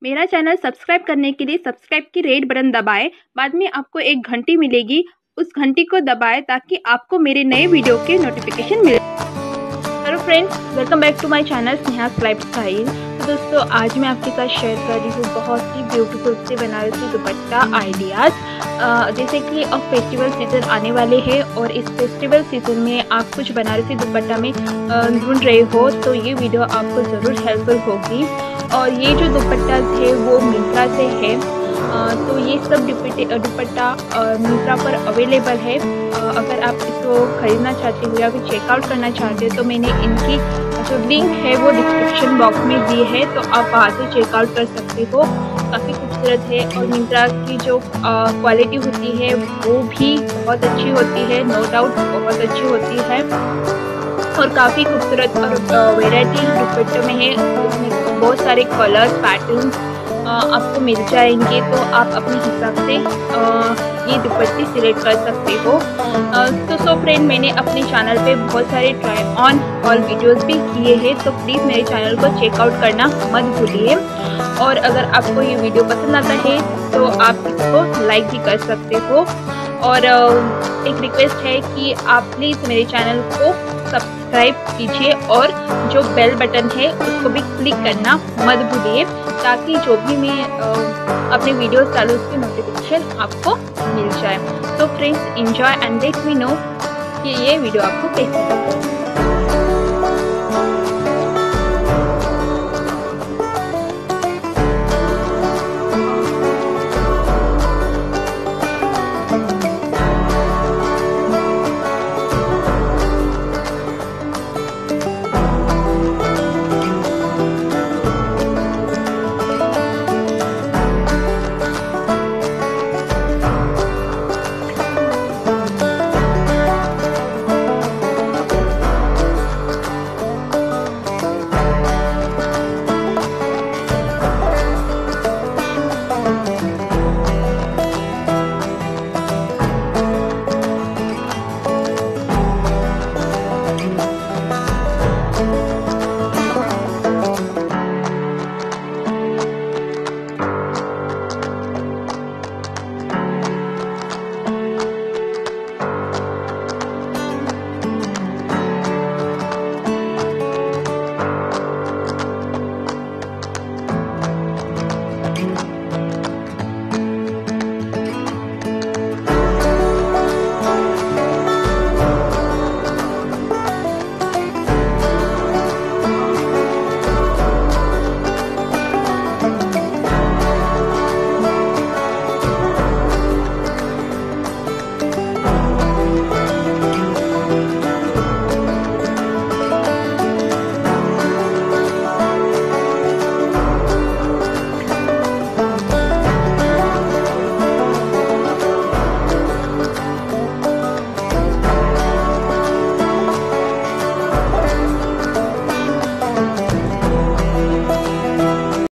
मेरा channel subscribe करने के लिए सब्सक्राइब की रेड बटन दबाएं। बाद में आपको एक घंटी मिलेगी, उस घंटी को दबाएं ताकि आपको मेरे नए वीडियो के नोटिफिकेशन मिले। Hello friends, welcome back to my channel Sneha's lifestyle. तो दोस्तों, आज मैं आपके साथ शेयर कर रही हूँ बहुत ही ब्यूटीफुल से बनारसी दुपट्टा आइडियाज़। जैसे कि अब फेस्टिवल सीज़न आने वाले हैं और इस फेस्टिवल सीज़न में आप कुछ बनारसी दुपट्टा में ढूंढ रहे हो तो ये वीडियो आपको ज़रूर हेल्पफुल होगी। और ये जो दुपट्टा है वो मिंत्रा से है। तो ये सब दुपट्टा मिंत्रा पर अवेलेबल है। अगर आप इसको ख़रीदना चाहते हो या फिर चेकआउट करना चाहते हो तो मैंने इनकी जो लिंक है वो डिस्क्रिप्शन बॉक्स में दी है, तो आप वहाँ से चेकआउट कर सकते हो। काफ़ी खूबसूरत है और मिंत्रा की जो क्वालिटी होती है वो भी बहुत अच्छी होती है, नो डाउट बहुत अच्छी होती है। और काफ़ी खूबसूरत और वैरायटी दुपट्टों में है। उसमें बहुत सारे कलर्स पैटर्न्स आपको मिल जाएंगे, तो आप अपने हिसाब से ये दुपट्टे सिलेक्ट कर सकते हो। तो फ्रेंड, मैंने अपने चैनल पे बहुत सारे ट्राई ऑन और वीडियोस भी किए हैं, तो प्लीज़ मेरे चैनल को चेकआउट करना मत भूलिए। और अगर आपको ये वीडियो पसंद आता है तो आप इसको लाइक भी कर सकते हो। और एक रिक्वेस्ट है कि आप प्लीज़ मेरे चैनल को सब्सक्राइब कीजिए और जो बेल बटन है उसको भी क्लिक करना मत भूलिए, ताकि जो भी मैं अपने वीडियोस डालूँ उसकी नोटिफिकेशन आपको मिल जाए। तो friends, enjoy and let me know कि ये वीडियो आपको कैसी लगी।